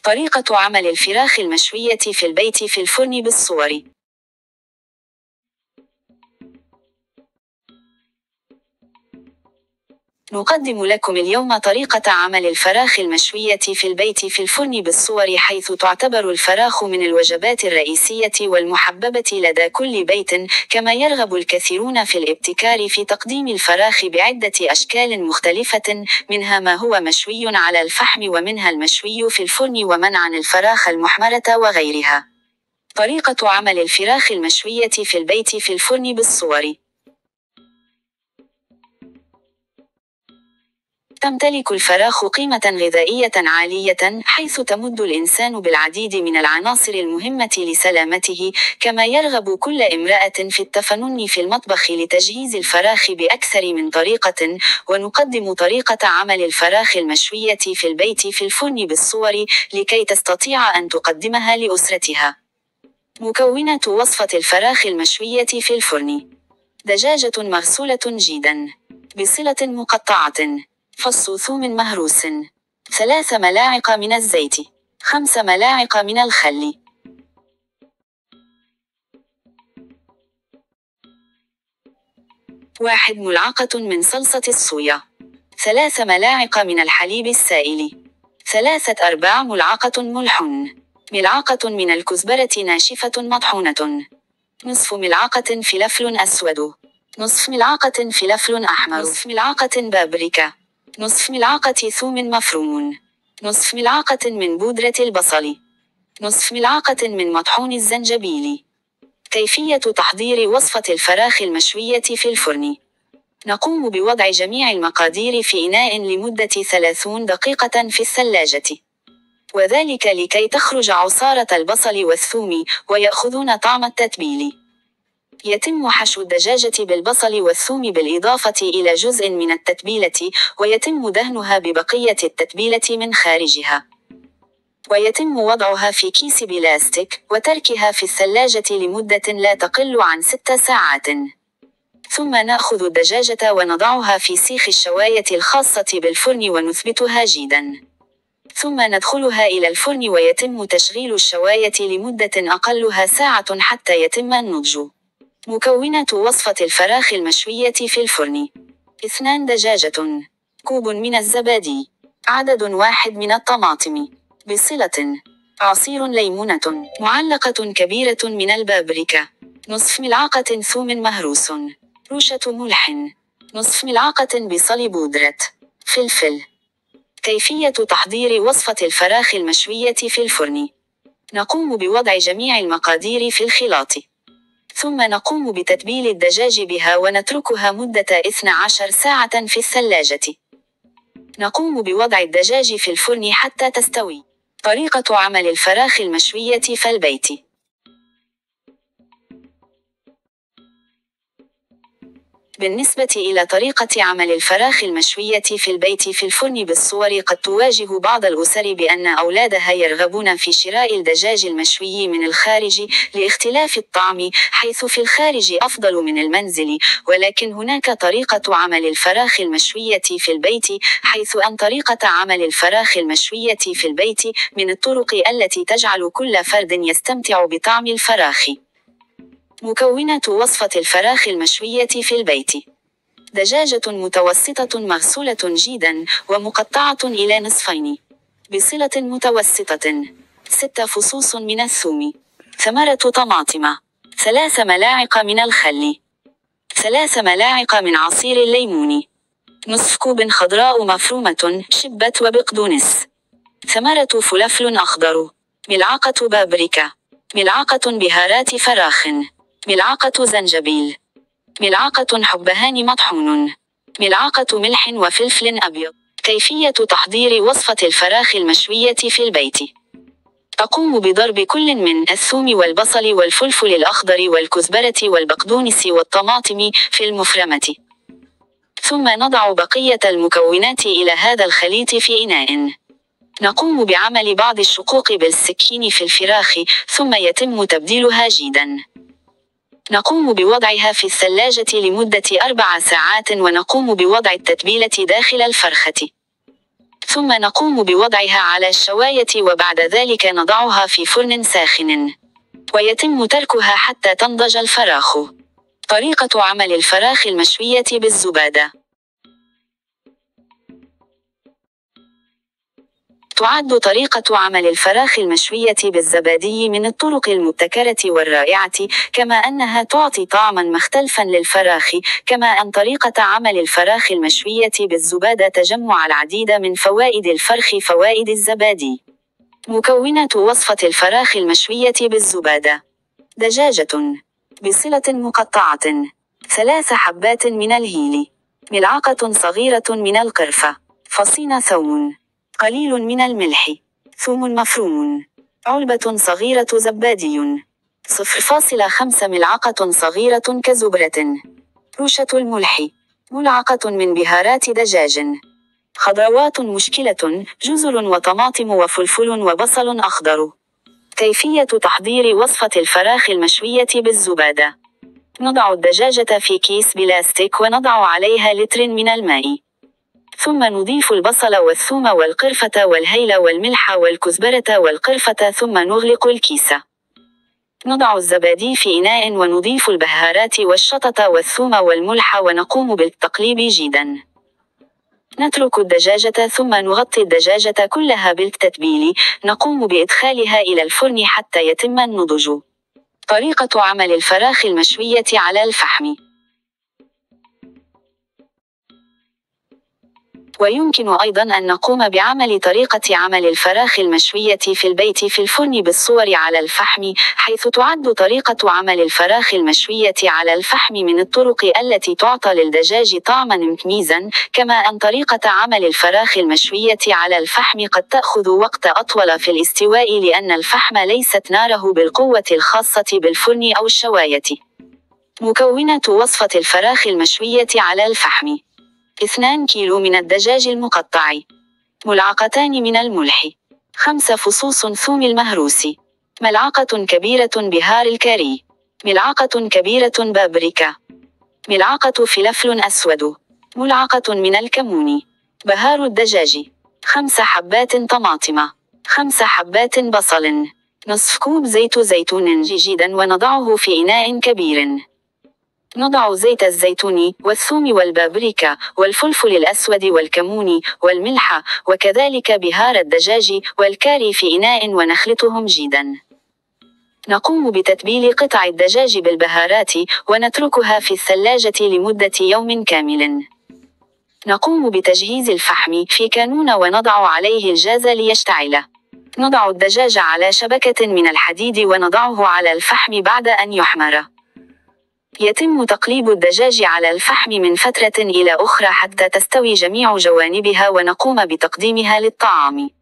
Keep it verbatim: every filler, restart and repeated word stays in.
طريقة عمل الفراخ المشوية في البيت في الفرن بالصور. نقدم لكم اليوم طريقة عمل الفراخ المشوية في البيت في الفرن بالصور، حيث تعتبر الفراخ من الوجبات الرئيسية والمحببة لدى كل بيت، كما يرغب الكثيرون في الابتكار في تقديم الفراخ بعدة أشكال مختلفة، منها ما هو مشوي على الفحم ومنها المشوي في الفرن ومنعا الفراخ المحمرة وغيرها. طريقة عمل الفراخ المشوية في البيت في الفرن بالصور. تمتلك الفراخ قيمة غذائية عالية، حيث تمد الإنسان بالعديد من العناصر المهمة لسلامته، كما يرغب كل امرأة في التفنن في المطبخ لتجهيز الفراخ بأكثر من طريقة. ونقدم طريقة عمل الفراخ المشوية في البيت في الفرن بالصور لكي تستطيع أن تقدمها لأسرتها. مكونات وصفة الفراخ المشوية في الفرن: دجاجة مغسولة جيدا، بصلة مقطعة، فص ثوم مهروس، ثلاث ملاعق من الزيت، خمس ملاعق من الخل، واحد ملعقة من صلصة الصويا، ثلاث ملاعق من الحليب السائل، ثلاثة أرباع ملعقة ملح، ملعقة من الكزبرة ناشفة مطحونة، نصف ملعقة فلفل أسود، نصف ملعقة فلفل أحمر، نصف ملعقة بابريكا، نصف ملعقة ثوم مفروم، نصف ملعقة من بودرة البصل، نصف ملعقة من مطحون الزنجبيل. كيفية تحضير وصفة الفراخ المشوية في الفرن: نقوم بوضع جميع المقادير في إناء لمدة ثلاثين دقيقة في الثلاجة، وذلك لكي تخرج عصارة البصل والثوم ويأخذون طعم التتبيل. يتم حشو الدجاجة بالبصل والثوم بالإضافة إلى جزء من التتبيلة، ويتم دهنها ببقية التتبيلة من خارجها، ويتم وضعها في كيس بلاستيك وتركها في الثلاجة لمدة لا تقل عن ست ساعات. ثم نأخذ الدجاجة ونضعها في سيخ الشواية الخاصة بالفرن ونثبتها جيدا، ثم ندخلها إلى الفرن ويتم تشغيل الشواية لمدة أقلها ساعة حتى يتم النضج. مكونات وصفة الفراخ المشوية في الفرن: اثنان دجاجة، كوب من الزبادي، عدد واحد من الطماطم، بصلة، عصير ليمونة، معلقة كبيرة من البابريكا، نصف ملعقة ثوم مهروس، رشة ملح، نصف ملعقة بصل بودرة، فلفل. كيفية تحضير وصفة الفراخ المشوية في الفرن: نقوم بوضع جميع المقادير في الخلاط، ثم نقوم بتتبيل الدجاج بها ونتركها مدة اثنتي عشرة ساعة في الثلاجة. نقوم بوضع الدجاج في الفرن حتى تستوي. طريقة عمل الفراخ المشوية في البيت: بالنسبة إلى طريقة عمل الفراخ المشوية في البيت في الفرن بالصور، قد تواجه بعض الأسر بأن أولادها يرغبون في شراء الدجاج المشوي من الخارج لاختلاف الطعم، حيث في الخارج أفضل من المنزل، ولكن هناك طريقة عمل الفراخ المشوية في البيت، حيث أن طريقة عمل الفراخ المشوية في البيت من الطرق التي تجعل كل فرد يستمتع بطعم الفراخ. مكونات وصفة الفراخ المشوية في البيت: دجاجة متوسطة مغسولة جيدا ومقطعة إلى نصفين، بصلة متوسطة، ست فصوص من الثوم، ثمرة طماطم، ثلاث ملاعق من الخل، ثلاث ملاعق من عصير الليمون، نصف كوب خضراء مفرومة شبت وبقدونس، ثمرة فلفل أخضر، ملعقة بابريكا، ملعقة بهارات فراخ، ملعقة زنجبيل، ملعقة حبهان مطحون، ملعقة ملح وفلفل أبيض. كيفية تحضير وصفة الفراخ المشوية في البيت: تقوم بضرب كل من الثوم والبصل والفلفل الأخضر والكزبرة والبقدونس والطماطم في المفرمة، ثم نضع بقية المكونات إلى هذا الخليط في إناء. نقوم بعمل بعض الشقوق بالسكين في الفراخ، ثم يتم تبديلها جيدا. نقوم بوضعها في الثلاجة لمدة أربع ساعات، ونقوم بوضع التتبيلة داخل الفرخة، ثم نقوم بوضعها على الشواية وبعد ذلك نضعها في فرن ساخن. ويتم تركها حتى تنضج الفراخ. طريقة عمل الفراخ المشوية بالزبادة. تعد طريقة عمل الفراخ المشوية بالزبادي من الطرق المبتكرة والرائعة، كما أنها تعطي طعما مختلفا للفراخ، كما أن طريقة عمل الفراخ المشوية بالزبادة تجمع العديد من فوائد الفرخ فوائد الزبادي. مكونات وصفة الفراخ المشوية بالزبادة: دجاجة بصلة مقطعة، ثلاث حبات من الهيل، ملعقة صغيرة من القرفة، فصين ثوم، قليل من الملح، ثوم مفروم، علبة صغيرة زبادي، صفر فاصلة خمسة ملعقة صغيرة كزبرة، رشة الملح، ملعقة من بهارات دجاج، خضروات مشكلة، جزر وطماطم وفلفل وبصل أخضر. كيفية تحضير وصفة الفراخ المشوية بالزبادة: نضع الدجاجة في كيس بلاستيك ونضع عليها لتر من الماء. ثم نضيف البصل والثوم والقرفة والهيل والملح والكزبرة والقرفة ثم نغلق الكيس. نضع الزبادي في إناء ونضيف البهارات والشطة والثوم والملح ونقوم بالتقليب جيدا. نترك الدجاجة ثم نغطي الدجاجة كلها بالتتبيل. نقوم بإدخالها إلى الفرن حتى يتم النضج. طريقة عمل الفراخ المشوية على الفحم. ويمكن أيضا أن نقوم بعمل طريقة عمل الفراخ المشوية في البيت في الفرن بالصور على الفحم، حيث تعد طريقة عمل الفراخ المشوية على الفحم من الطرق التي تعطي للدجاج طعما مميزا، كما أن طريقة عمل الفراخ المشوية على الفحم قد تأخذ وقت أطول في الاستواء لأن الفحم ليست ناره بالقوة الخاصة بالفرن أو الشواية. مكونات وصفة الفراخ المشوية على الفحم: اثنان كيلو من الدجاج المقطع، ملعقتان من الملح، خمس فصوص ثوم المهروس، ملعقة كبيرة بهار الكاري، ملعقة كبيرة بابريكا، ملعقة فلفل أسود، ملعقة من الكمون، بهار الدجاج، خمس حبات طماطم، خمس حبات بصل، نصف كوب زيت زيتون جيدا ونضعه في إناء كبير. نضع زيت الزيتون والثوم والبابريكا والفلفل الأسود والكمون والملح وكذلك بهار الدجاج والكاري في إناء ونخلطهم جيدا. نقوم بتتبيل قطع الدجاج بالبهارات ونتركها في الثلاجة لمدة يوم كامل. نقوم بتجهيز الفحم في كانون ونضع عليه الجاز ليشتعل. نضع الدجاج على شبكة من الحديد ونضعه على الفحم بعد أن يحمر. يتم تقليب الدجاج على الفحم من فترة إلى أخرى حتى تستوي جميع جوانبها ونقوم بتقديمها للطعام.